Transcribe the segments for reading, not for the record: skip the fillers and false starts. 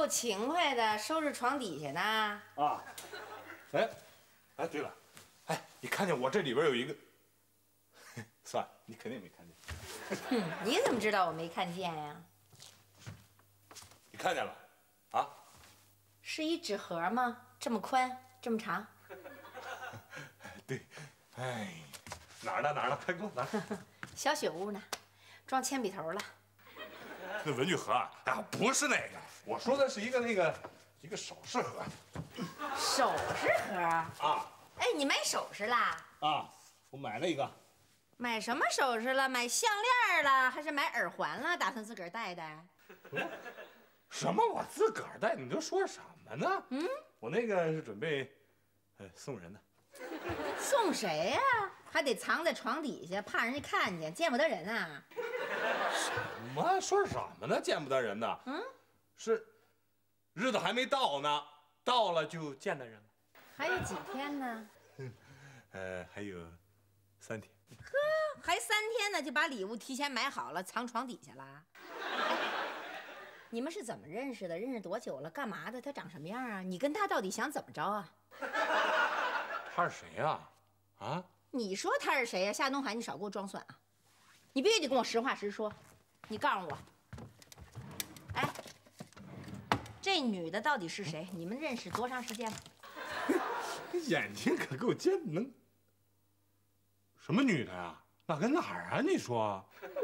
够勤快的，收拾床底下呢。 啊，哎，哎，对了，哎，你看见我这里边有一个，算了，你肯定没看见。 你怎么知道我没看见呀？ 你看见了？啊？ 是一纸盒吗？这么宽，这么长？ 对，哎，哪儿呢？哪儿呢？快给我拿！ 小雪屋呢，装铅笔头了。 那文具盒啊？啊，不是那个，我说的是一个首饰盒。 首饰盒？ 啊？ 哎，你买首饰啦？ 啊，我买了一个。 买什么首饰了？买项链了，还是买耳环了？打算自个儿戴的？ 什么？我自个儿戴？你都说什么呢？我那个是准备，送人的。 送谁呀？还得藏在床底下，怕人家看见，见不得人啊！ 什么？说什么呢？见不得人呢？是日子还没到呢，到了就见得人了。 还有几天呢？ 还有3天。 呵，还3天呢，就把礼物提前买好了，藏床底下了。哎，你们是怎么认识的？认识多久了？干嘛的？他长什么样啊？你跟他到底想怎么着啊？ 他是谁呀？啊？ 你说他是谁呀？夏东海，你少给我装蒜啊！你必须得跟我实话实说。你告诉我，哎，这女的到底是谁？你们认识多长时间了？ 眼睛可够尖的，能什么女的呀？哪跟哪儿啊？你说？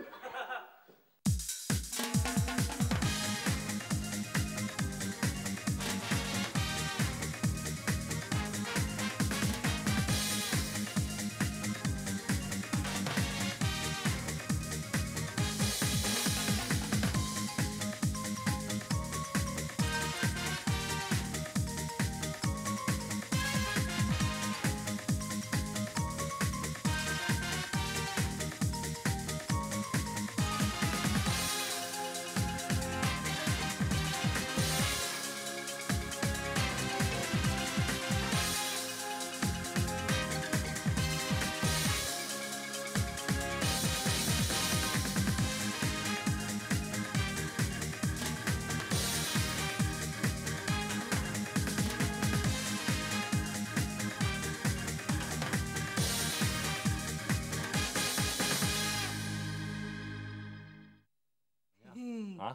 啊！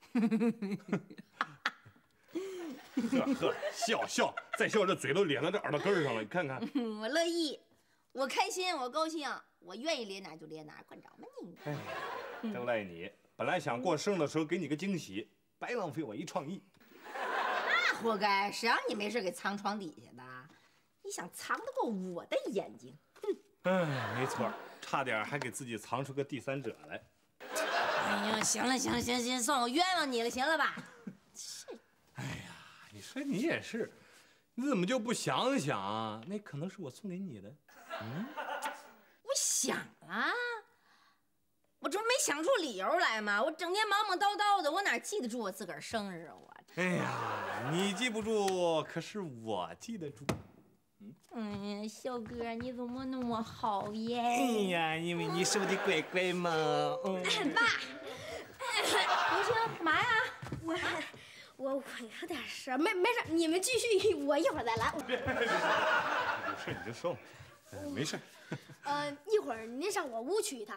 呵，笑，再笑，这嘴都咧到这耳朵根上了，你看看。 我乐意，我开心，我高兴，我愿意咧哪就咧哪，管着吗你？ 哎，真赖你！本来想过生日的时候给你个惊喜，白浪费我一创意。 那活该，谁让你没事给藏床底下的？你想藏得过我的眼睛？ 哎，没错，差点还给自己藏出个第三者来。 哎呀，行了，算我冤枉你了，行了吧？是。 哎呀，你说你也是，你怎么就不想想啊？那可能是我送给你的。 我想啊，我这不没想出理由来吗？我整天忙忙叨叨的，我哪记得住我自个儿生日啊？我。 哎呀，你记不住，可是我记得住。 哎呀，小哥，你怎么那么好耶？ 哎呀，因为你是我的乖乖嘛。 爸，不行，干嘛呀？ 我有点事，没事，你们继续，我一会儿再来。 有事你就说嘛，没事。 一会儿您上我屋去一趟，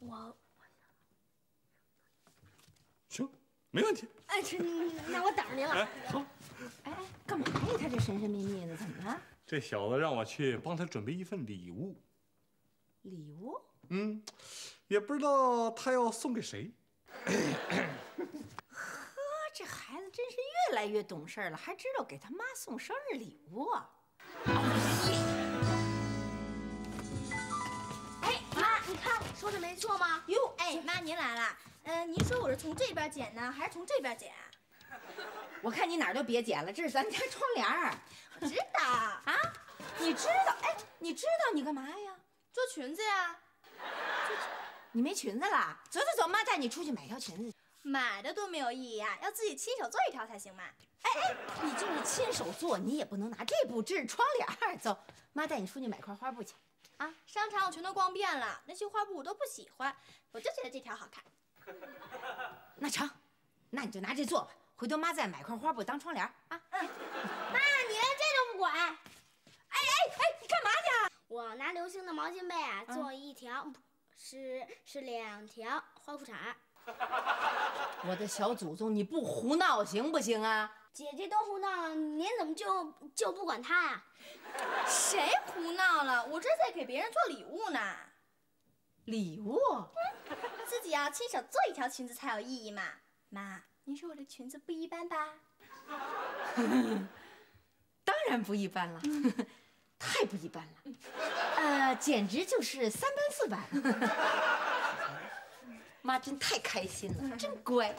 行，没问题。 哎，那我等着您了。 好。 哎，干嘛呀？他这神神秘秘的，怎么了？ 这小子让我去帮他准备一份礼物。 礼物？ 也不知道他要送给谁。 呵，这孩子真是越来越懂事了，还知道给他妈送生日礼物。 哎，妈，你看我说的没错吗？ 哟， 哎，妈，您来了。您说我是从这边剪呢，还是从这边剪？ 我看你哪儿都别剪了，这是咱家窗帘儿。 我知道啊，你知道？哎，你知道你干嘛呀？ 做裙子呀。 你没裙子了？走，妈带你出去买条裙子。 买的多没有意义啊，要自己亲手做一条才行嘛。 哎，你就是亲手做，你也不能拿这布织窗帘儿。走，妈带你出去买块花布去。 啊，商场我全都逛遍了，那些花布我都不喜欢，我就觉得这条好看。 那成，那你就拿这做吧。 回头妈再买块花布当窗帘啊。 妈，你连这都不管。 哎，你干嘛去啊？ 我拿流星的毛巾被啊做一条，是2条花裤衩。 我的小祖宗，你不胡闹行不行啊？ 姐姐都胡闹了，您怎么就不管她呀？ 谁胡闹了？我这在给别人做礼物呢。 礼物？ 自己要亲手做一条裙子才有意义嘛。妈，您说我的裙子不一般吧？ 当然不一般了，太不一般了，简直就是3班4班。妈真太开心了，真乖。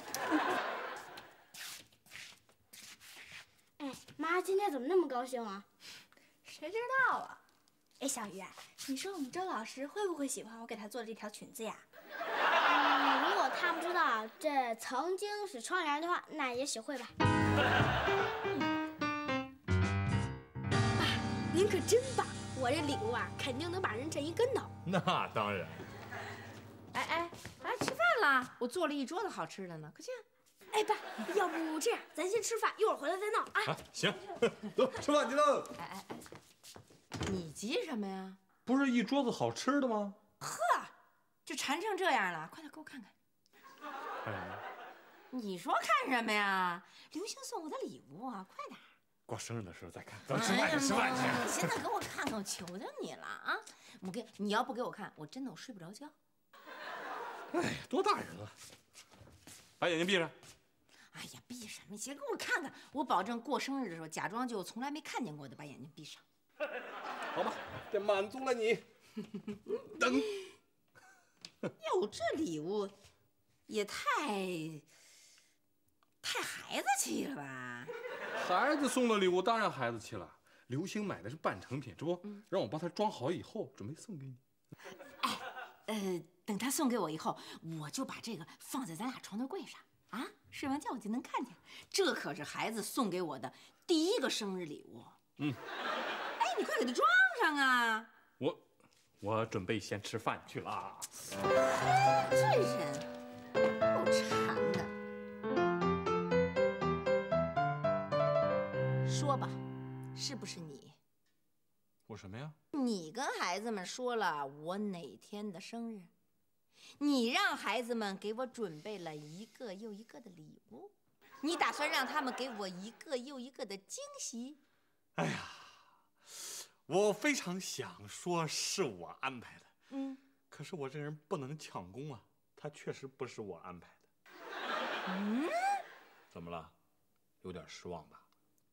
哎，妈今天怎么那么高兴啊？ 谁知道啊？哎，小鱼啊，你说我们周老师会不会喜欢我给他做的这条裙子呀？ 如果他不知道这曾经是窗帘的话，那也许会吧。爸，您可真棒！我这礼物啊，肯定能把人震一跟头。 那当然。 哎，吃饭啦！我做了一桌子好吃的呢，快去。 哎，爸，要不这样，咱先吃饭，一会儿回来再闹啊。 行，走，吃饭去喽。 哎，你急什么呀？ 不是一桌子好吃的吗？ 呵，就馋成这样了，快点给我看看。 看什么？ 你说看什么呀？刘星送我的礼物啊，快点。 过生日的时候再看。走，吃饭去，吃饭去。 你现在给我看看，我求求你了啊！你要不给我看，我真的睡不着觉。 哎呀，多大人了，把眼睛闭上。 哎呀，闭什么？先给我看看，我保证过生日的时候假装就从来没看见过的，把眼睛闭上。 好吧，这满足了你。等。 哟，这礼物也太孩子气了吧？ 孩子送的礼物当然孩子气了。刘星买的是半成品，这不让我帮他装好以后准备送给你。 等他送给我以后，我就把这个放在咱俩床头柜上啊，睡完觉我就能看见。这可是孩子送给我的第一个生日礼物。哎，你快给他装上啊！ 我准备先吃饭去了。 这人够馋的。说吧，是不是你？ 我什么呀？ 你跟孩子们说了我哪天的生日，你让孩子们给我准备了一个又一个的礼物，你打算让他们给我一个又一个的惊喜。 哎呀，我非常想说是我安排的，可是我这人不能抢功啊，他确实不是我安排的。怎么了？有点失望吧？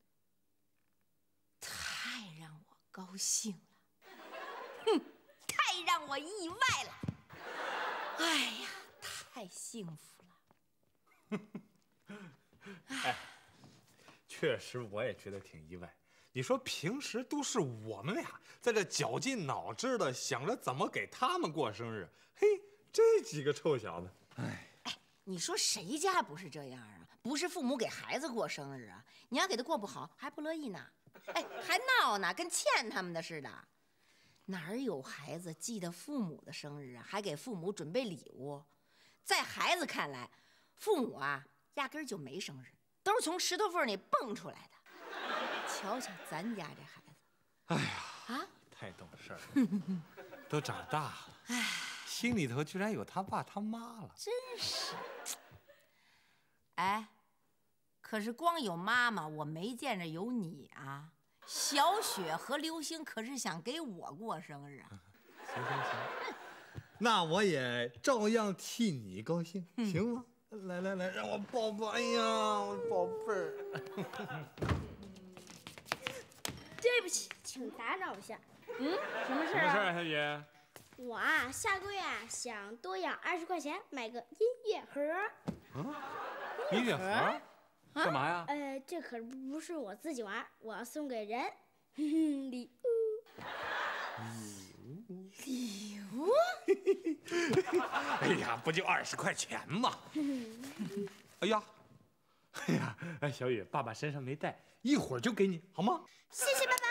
太让我高兴了，太让我意外了。哎呀，太幸福了。 哎，确实我也觉得挺意外。你说平时都是我们俩在这绞尽脑汁的想着怎么给他们过生日，嘿，这几个臭小子，哎， 你说谁家不是这样啊？不是父母给孩子过生日啊，你要给他过不好还不乐意呢，哎，还闹呢，跟欠他们的似的。哪儿有孩子记得父母的生日啊，还给父母准备礼物？在孩子看来，父母啊压根儿就没生日，都是从石头缝里蹦出来的。瞧瞧咱家这孩子， 哎呀，太懂事了，都长大了，心里头居然有他爸他妈了， 真是。哎，可是光有妈妈，我没见着有你啊。小雪和刘星可是想给我过生日啊。 行，那我也照样替你高兴，行吗？来，让我抱抱，哎呀，我宝贝儿。 对不起，请打扰一下。 什么事什么事啊，小姐？ 我啊，下个月啊想多养20块钱买个音乐盒。 音乐盒？干嘛呀？ 这可不是我自己玩，我要送给人，礼物。 礼物？ 哎呀，不就20块钱吗？哎呀，小雨，爸爸身上没带，一会儿就给你，好吗？ 谢谢爸爸。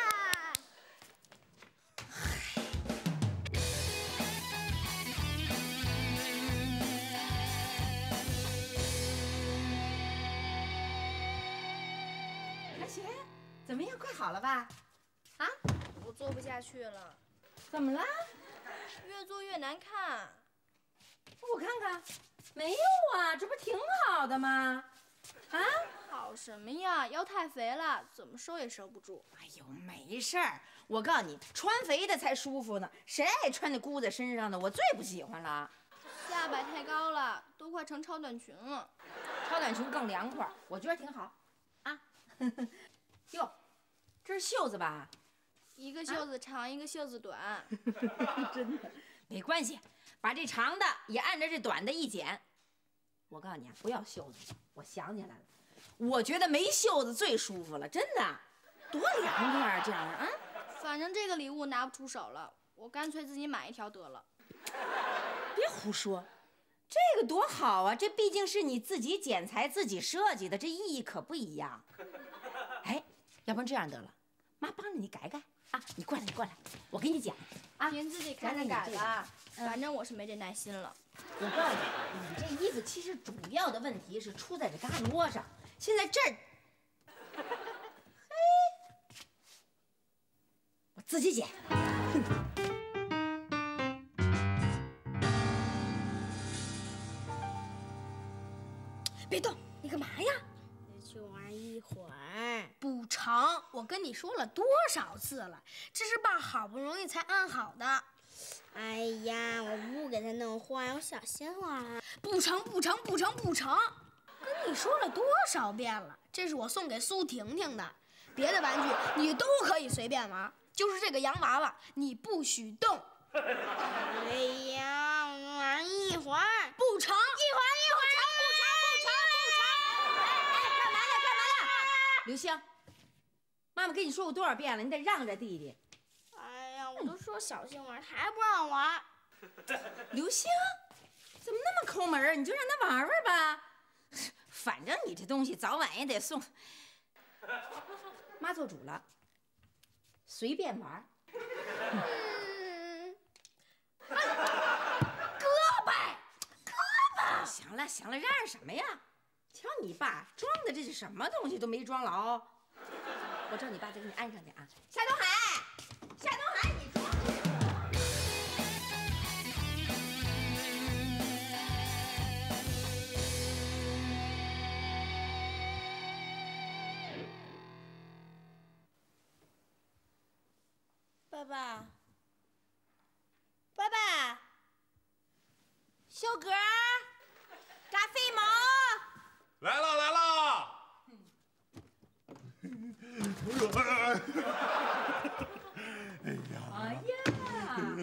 快好了吧？啊？ 我做不下去了。 怎么了？ 越做越难看。 我看看，没有啊，这不挺好的吗？啊？ 好什么呀？腰太肥了，怎么收也收不住。 哎呦，没事儿，我告诉你，穿肥的才舒服呢。谁爱穿那箍在身上的？我最不喜欢了。 下摆太高了，都快成超短裙了。 超短裙更凉快，我觉得挺好。啊，哟，这是袖子吧？ 一个袖子长，一个袖子短。 真的，没关系，把这长的也按照这短的一剪。我告诉你啊，不要袖子。我想起来了，我觉得没袖子最舒服了，真的，多凉快啊，这样啊。 反正这个礼物拿不出手了，我干脆自己买一条得了。 别胡说，这个多好啊！这毕竟是你自己剪裁、自己设计的，这意义可不一样。哎，要不然这样得了，妈帮着你改改啊！你过来，你过来，我给你讲啊。 您自己看着改吧，反正我是没这耐心了。 我告诉你，你这衣服其实主要的问题是出在这嘎窝上，现在这儿，嘿，我自己剪。 别动，你干嘛呀？ 去玩一会儿。 不成，我跟你说了多少次了，这是爸好不容易才安好的。 哎呀，我不给他弄坏，我小心玩。 不成，不成，不成，不成！跟你说了多少遍了，这是我送给苏婷婷的，别的玩具你都可以随便玩，就是这个洋娃娃你不许动。 哎呀，我玩一会儿。 不成，一会儿，不成， 干嘛呢？刘星，妈妈跟你说过多少遍了，你得让着弟弟。 哎呀，我都说小心玩，他还不让我玩。 刘星，怎么那么抠门儿？你就让他玩玩吧，反正你这东西早晚也得送。妈做主了，随便玩。胳膊，行了行了，嚷嚷什么呀？瞧你爸装的这是什么东西都没装牢。我叫你爸再给你安上去啊。夏东海，夏东海，你装。 爸爸，爸爸， 小哥，嘎飞毛， 来了来了！ 哎呀，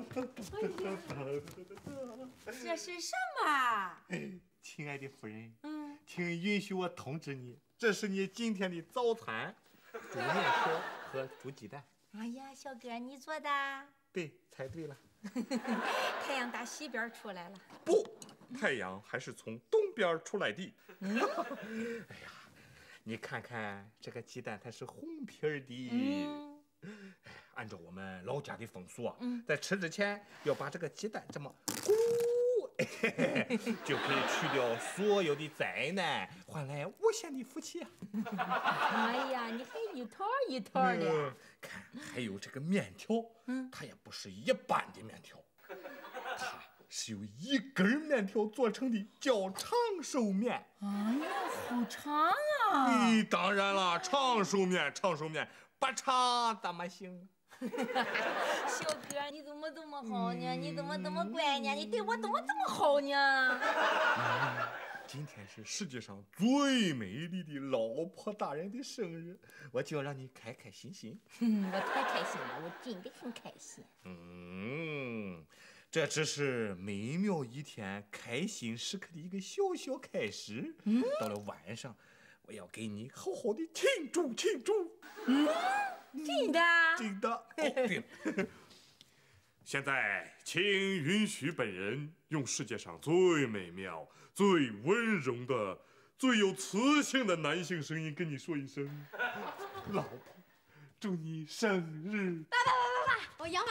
这是什么？ 亲爱的夫人，请允许我通知你，这是你今天的早餐：猪面条和猪鸡蛋。 哎呀，小哥，你做的？ 对，猜对了。 太阳打西边出来了。 不，太阳还是从东边出来的。哎呀，你看看这个鸡蛋，它是红皮儿的。按照我们老家的风俗啊，在吃之前要把这个鸡蛋这么咕，就可以去掉所有的灾难，换来无限的福气啊！ 哎呀，你还一套一套的。 看，还有这个面条，它也不是一般的面条，它是由一根面条做成的，叫长寿面。 哎呀，好长啊！ 当然了，长寿面，长寿面不长怎么行？ 小哥，你怎么这么好呢？你怎么这么乖呢？你对我怎么这么好呢？ 今天是世界上最美丽的老婆大人的生日，我就要让你开开心心。 我太开心了，我真的很开心。 这只是美妙一天开心时刻的一个小小开始。到了晚上，我要给你好好的庆祝庆祝。 真的？ 真的。哦，对了，现在请允许本人用世界上最美妙、最温柔的、最有磁性的男性声音跟你说一声：老婆，祝你生日！ 爸，我洋娃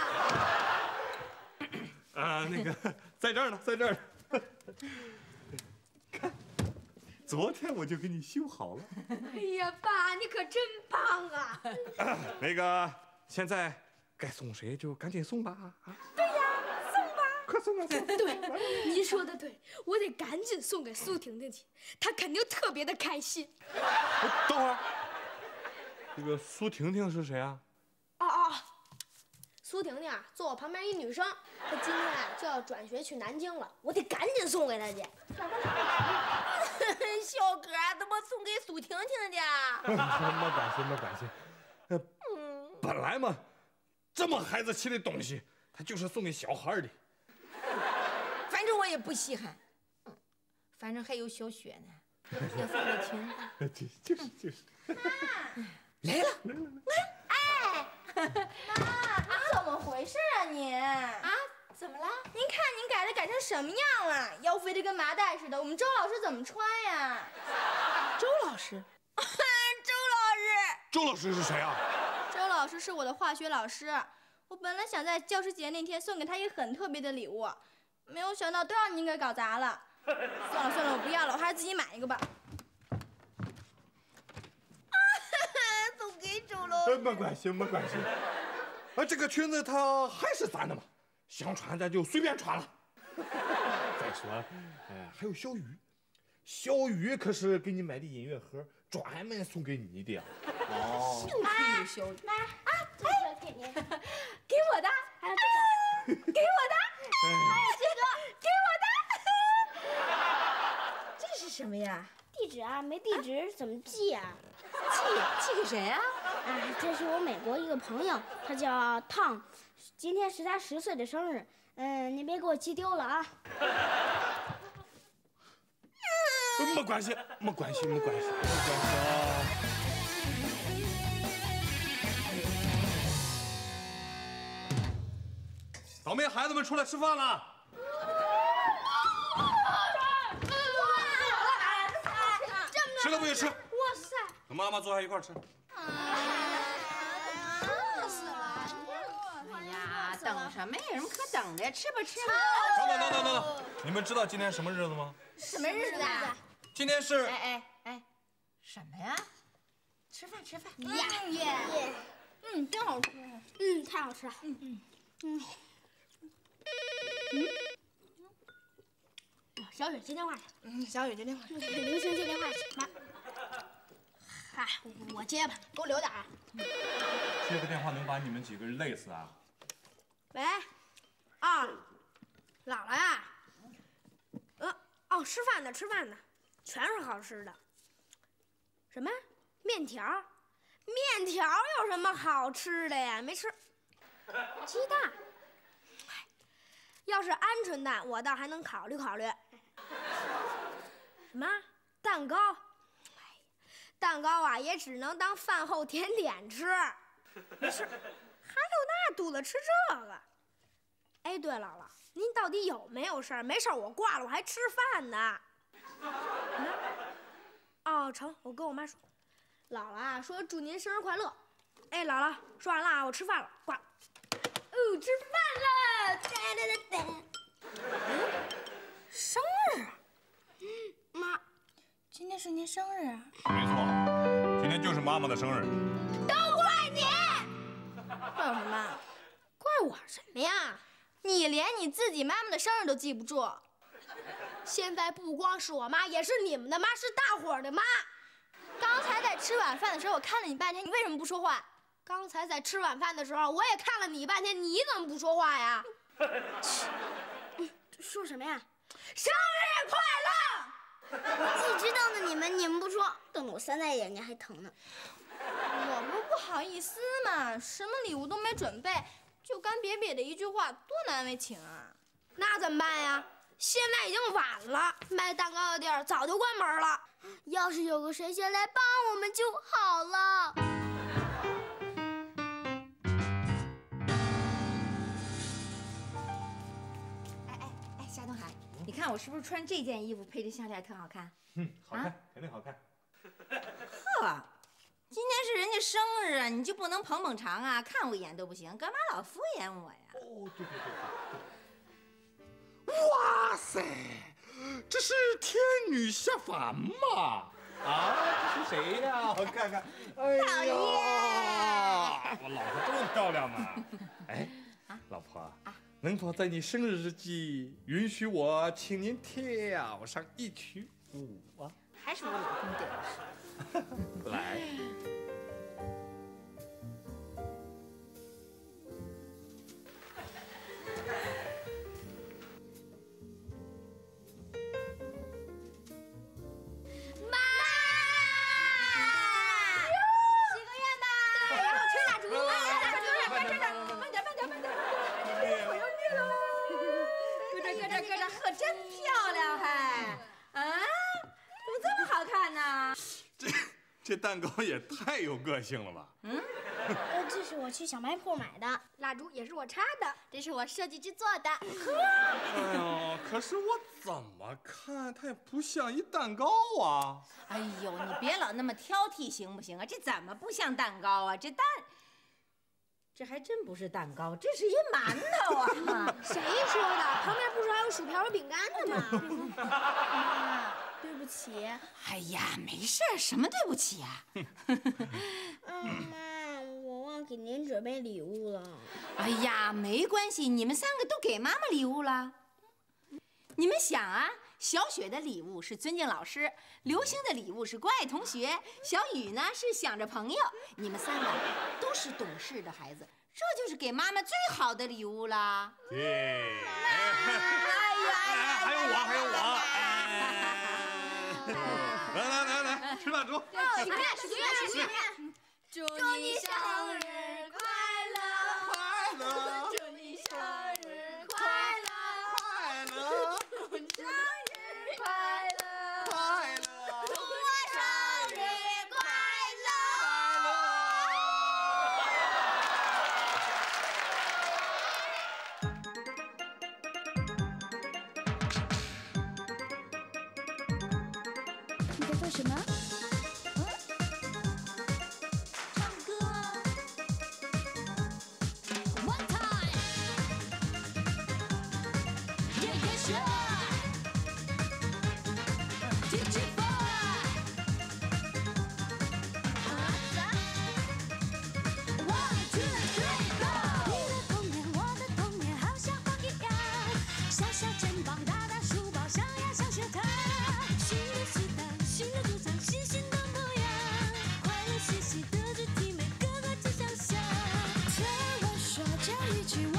娃呢？ 那个在这儿呢，在这儿呢。看， 昨天我就给你修好了。 哎呀，爸，你可真棒啊！ 那个，现在该送谁就赶紧送吧啊！ 对呀，送吧， 快送啊！送！ 对，您说的对，我得赶紧送给苏婷婷去，她肯定特别的开心。 等会儿，这个苏婷婷是谁啊？ 哦，苏婷婷啊，坐我旁边一女生，她今天啊就要转学去南京了，我得赶紧送给她去。 小哥，怎么送给苏婷婷的？ 没关系，没关系。本来嘛，这么孩子气的东西，他就是送给小孩的。 反正我也不稀罕。反正还有小雪呢，也送给婷。 就是。 来了。 哎，妈，怎么回事啊你？啊？怎么了？您看您改成什么样了？腰肥的跟麻袋似的，我们周老师怎么穿呀？ 周老师， 周老师是谁啊？ 周老师是我的化学老师，我本来想在教师节那天送给他一个很特别的礼物，没有想到都让您给搞砸了。算了，我不要了，我还是自己买一个吧。 送给周老师。 没关系，没关系。这个裙子它还是咱的嘛，想穿咱就随便穿了。再说，还有小雨，小雨可是给你买的音乐盒，专门送给你的。哦。 有小雨。 妈啊，这个给您，给我的，还有这个，给我的，还有这个，给我的。 这是什么呀？ 地址啊，没地址怎么寄呀？ 寄给谁啊？ 这是我美国一个朋友，他叫汤，今天是他10岁的生日。你别给我寄丢了啊。 没关系，没关系。早没孩子们出来吃饭了。吃了不许吃。哇塞！跟妈妈坐下一块吃。 哎呀，等什么呀？有什么可等的？吃吧。 等，你们知道今天什么日子吗？ 什么日子啊？ 今天是…… 什么呀？吃饭。 耶！真好吃。 太好吃了。小雪接电话去。 小雨接电话。 刘星接电话去。妈。 嗨，我接吧，给我留点儿。 接个电话能把你们几个累死啊！ 喂，啊，姥姥呀，吃饭呢，全是好吃的。什么？面条？面条有什么好吃的呀？没吃。鸡蛋？要是鹌鹑蛋，我倒还能考虑。什么？蛋糕？蛋糕啊，也只能当饭后甜点吃。没事，还有那肚子吃这个？哎，对，姥姥，您到底有没有事儿？没事儿，我挂了，我还吃饭呢。哦，成，我跟我妈说。姥姥啊，说祝您生日快乐。哎，姥姥，说完了啊，我吃饭了，挂了。吃饭了！生日？妈，今天是您生日啊？ 没错，今天就是妈妈的生日。 都怪你！ 怪我什么？ 怪我什么呀？你连你自己妈妈的生日都记不住。 现在不光是我妈，也是你们的妈，是大伙儿的妈。 刚才在吃晚饭的时候，我看了你半天，你为什么不说话？ 刚才在吃晚饭的时候，我也看了你半天，你怎么不说话呀？ 说什么呀？ 生日快乐！ 我一直瞪着你们不说，瞪得我现在眼睛还疼呢。 我不好意思嘛，什么礼物都没准备，就干瘪瘪的一句话，多难为情啊！ 那怎么办呀？现在已经晚了，卖蛋糕的店儿早就关门了。 要是有个谁先来帮我们就好了。 哎，夏东海，你看我是不是穿这件衣服配这项链特好看？ 好看，肯定好看。 呵，今天是人家生日，你就不能捧捧场啊？看我一眼都不行，干嘛老敷衍我呀？ 哦，对。哇塞， 这是天女下凡吗？啊，这是谁呀？我看看。哎呀，我老婆这么漂亮吗？哎，老婆，能否在你生日之际允许我请您跳上一曲舞啊？ 还是我老公对我说。 来。 真漂亮还，啊，怎么这么好看呢？ 这蛋糕也太有个性了吧？ 这是我去小卖铺买的， 蜡烛也是我插的， 这是我设计制作的。 哎呦，可是我怎么看它也不像一蛋糕啊！ 哎呦，你别老那么挑剔行不行啊？这怎么不像蛋糕啊？这还真不是蛋糕，这是一馒头啊！ 谁说的？旁边不是还有薯条和饼干的吗？ 妈，对不起。 哎呀，没事儿，什么对不起啊？ 妈，我忘给您准备礼物了。 哎呀，没关系，你们3个都给妈妈礼物了。你们想啊，小雪的礼物是尊敬老师，刘星的礼物是关爱同学，小雨呢是想着朋友。你们3个都是懂事的孩子，这就是给妈妈最好的礼物啦。 对。 哎呀， 还有我。来，吃蜡烛。 许愿。 祝你生日快乐！祝你生日快乐！祝你生日快乐！祝我生日快乐！ 你在做什么？ 这一句。